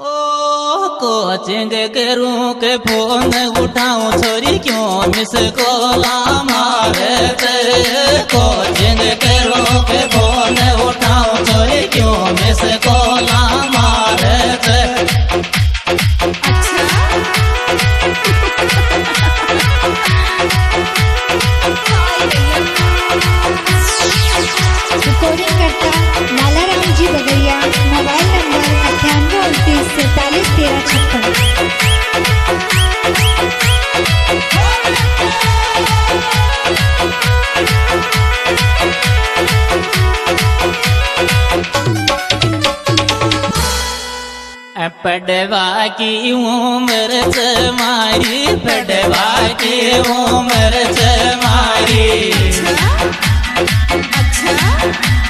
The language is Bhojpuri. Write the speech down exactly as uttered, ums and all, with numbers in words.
ओ कोचिंग करूं के फोन उठाऊं छोरी क्यों मिस कॉला मारे ते। कोचिंग करूं के फोन उठाऊं छोरी क्यों मिस कॉला मारे ते। रिकॉर्डिंग करता लालाराम जी बगड़िया। मोबाइल नंबर अट्ठानवे उनतीस सैतालीस तेरह छप्पन। पढ़वा की उम्र से मारी, पढ़वा की उम्र से मारी। अच्छा, अच्छा।